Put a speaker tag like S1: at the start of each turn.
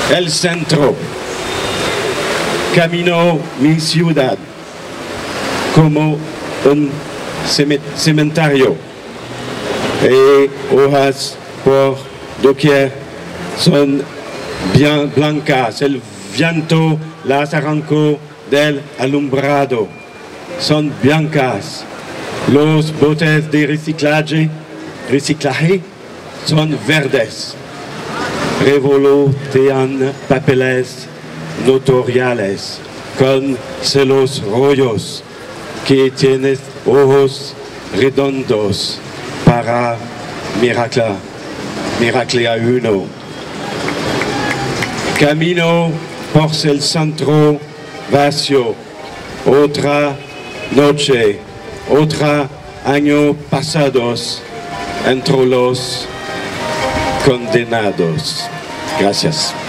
S1: el centro. Camino mi ciudad como un cementerio. Y hojas por doquier son bien blancas. El viento las arrancó del alumbrado. Son blancas. Los botes de reciclaje son verdes. Revolotean papeles notariales con celos rollos que tienen ojos redondos para miraclear uno. Camino por el centro vacío, otra noche, otro año pasados entre los condenados. Gracias.